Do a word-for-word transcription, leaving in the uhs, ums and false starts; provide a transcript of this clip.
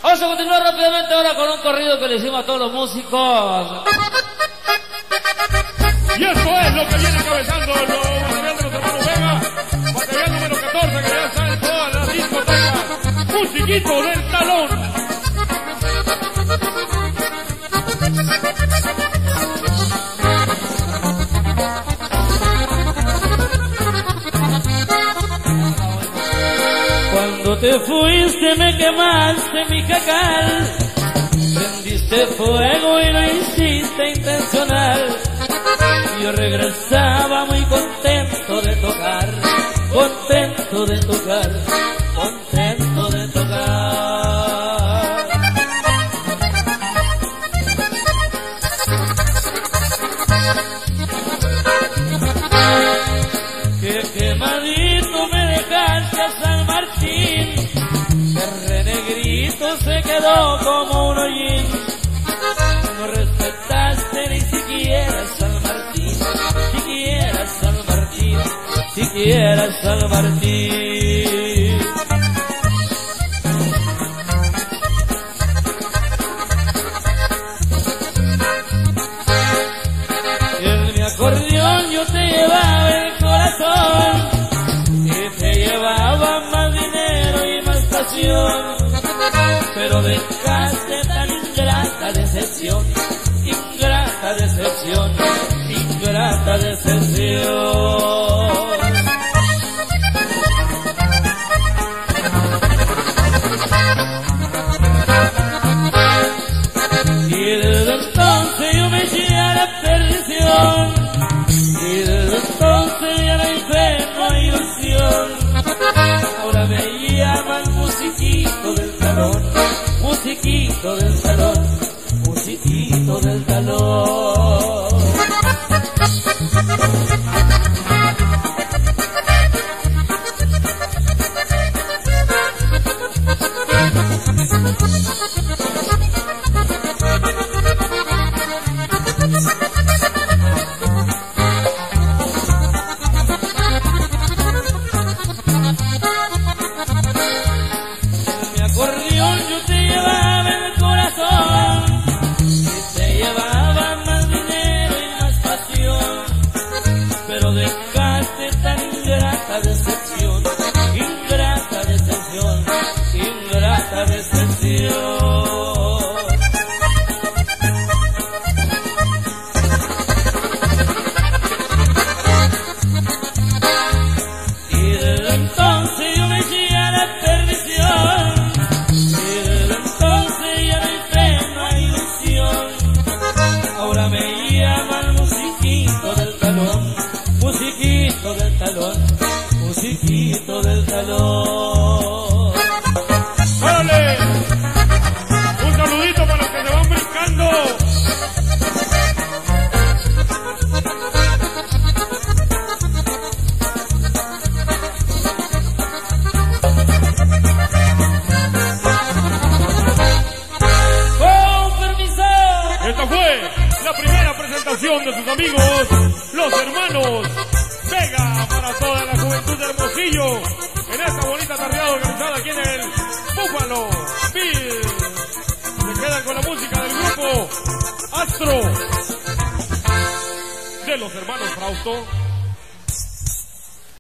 Vamos a continuar rápidamente ahora con un corrido que le hicimos a todos los músicos. Y esto es lo que viene encabezando el material de los hermanos Vega, material número catorce que ya está en todas las discotecas. Musiquito del Talón. Cuando te fuiste me quemaste mi jacal, prendiste fuego y lo hiciste intencional. Yo regresaba muy contento de tocar, contento de tocar, contento de tocar. Que quemadito me dejaste a San Martín, que renegrito se quedó como un hollín. No respetaste ni siquiera San Martín, siquiera San Martín, siquiera San Martín. En mi acordeón yo te llevaba el corazón y te llevaba más dinero y más pasión, pero dejaste tan ingrata decepción, ingrata decepción, ingrata decepción. Y desde entonces yo me eché a la perdición, y desde entonces ya no hay fe, no hay ilusión. Ahora me llaman musiquito del talón, musiquito del salón, musiquito del talón. Yo te llevaba el corazón y te llevaba más dinero y más pasión, pero dejaste tan ingrata decepción, ingrata decepción, ingrata decepción. Y desde entonces yo me eché a la perdición. Ahora me llaman musiquito del talón, musiquito del talón, musiquito del talón. ¡Órale! Un saludito para los que se van brincando. Esta fue la primera presentación de sus amigos, los hermanos Vega, para toda la juventud de Hermosillo, en esta bonita tardeada organizada aquí en el Búfalo Bill. Se quedan con la música del grupo Astro de los hermanos Frausto.